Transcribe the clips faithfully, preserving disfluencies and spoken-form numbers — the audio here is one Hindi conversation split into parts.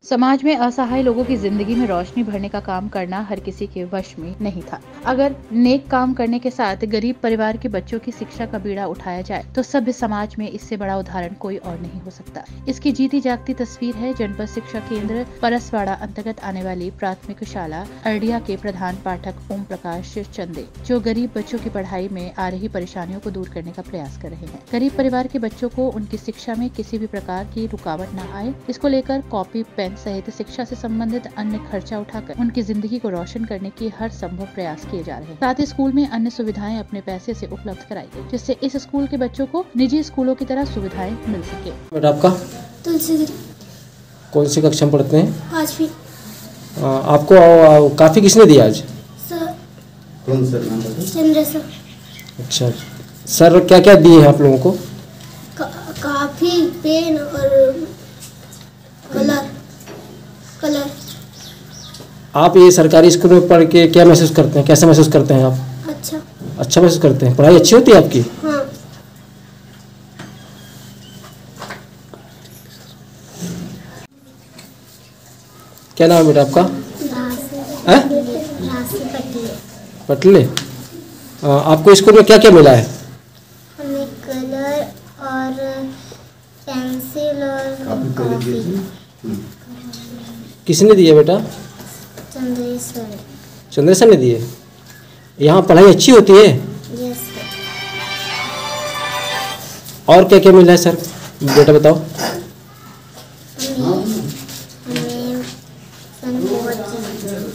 समाज में असहाय लोगों की जिंदगी में रोशनी भरने का काम करना हर किसी के वश में नहीं था। अगर नेक काम करने के साथ गरीब परिवार के बच्चों की शिक्षा का बीड़ा उठाया जाए तो सभ्य समाज में इससे बड़ा उदाहरण कोई और नहीं हो सकता। इसकी जीती जागती तस्वीर है जनपद शिक्षा केंद्र परसवाड़ा अंतर्गत आने वाली प्राथमिक शाला अरडिया के प्रधान पाठक ओम प्रकाश चंदे, जो गरीब बच्चों की पढ़ाई में आ रही परेशानियों को दूर करने का प्रयास कर रहे हैं। गरीब परिवार के बच्चों को उनकी शिक्षा में किसी भी प्रकार की रुकावट न आए, इसको लेकर कॉपी पेन सहित शिक्षा से संबंधित अन्य खर्चा उठाकर उनकी जिंदगी को रोशन करने की हर संभव प्रयास किए जा रहे हैं। साथ ही स्कूल में अन्य सुविधाएं अपने पैसे से उपलब्ध कराई गई, जिससे इस स्कूल के बच्चों को निजी स्कूलों की तरह सुविधाएं मिल सके। बेटा आपका तुलसीगिरी कौन सी कक्षा में पढ़ते हैं? पाँचवीं। आपको आ, काफी किसने दिया आज? सर कौन सर नाम बताओ? चंद्र सर। अच्छा सर, क्या क्या दिए हैं आप लोगों को? का, काफी, पेन और कलर कलर आप ये सरकारी स्कूल में पढ़ के क्या महसूस करते हैं? कैसा महसूस करते हैं आप? अच्छा अच्छा महसूस करते हैं? पढ़ाई अच्छी होती है आपकी? हाँ। क्या नाम है बेटा आपका? हैं? राशि पटेल। पटले। आ, आपको स्कूल में क्या क्या मिला है? हमें कलर और पेंसिल और कॉपी। किसने दिए बेटा? चंद्रेश्वर। चंद्रेश्वर ने दिए। यहाँ पढ़ाई अच्छी होती है? Yes sir. और क्या क्या मिला है सर, बेटा बताओ। हमें हमें सन बहुत चीज़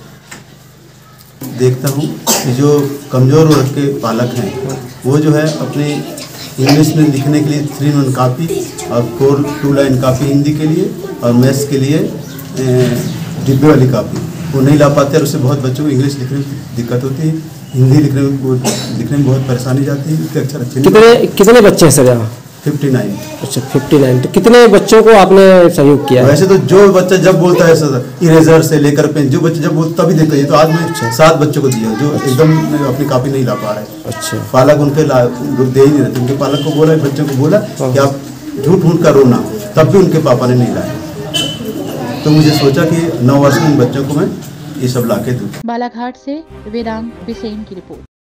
देखता हूँ कि जो कमज़ोर वर्ग के बालक हैं वो जो है अपनी इंग्लिश में लिखने के लिए थ्री वन कापी और four two line copy Hindi के लिए और मैथ्स के लिए डिब्बे वाली कापी वो नहीं ला पाते और उससे बहुत बच्चों को इंग्लिश लिखने में दिक्कत होती है, हिंदी लिखने में बहुत लिखने में बहुत परेशानी जाती है, इसके अक्षर अच्छे कितने कितने बच्चे हैं सर यहाँ? Fifty nine. अच्छा फिफ्टी नाइन। तो कितने बच्चों को आपने सहयोग किया? वैसे तो जो बच्चा जब बोलता है सर इरेजर से लेकर पेन, जो बच्चे जब बोलता तभी देता है। तो आज मैं सात बच्चों को दिया जो एकदम अपनी कापी नहीं ला पा रहे। अच्छा पालक उनके ला दे ही नहीं रहते। उनके पालक को बोला, बच्चों को बोला कि आप झूठ मूठ कर रोना, तब भी उनके पापा ने नहीं लाया। तो मुझे सोचा कि नौ वर्ष में इन बच्चों को मैं ये सब ला के दूँ। बालाघाट से वेदांत बिसेन की रिपोर्ट।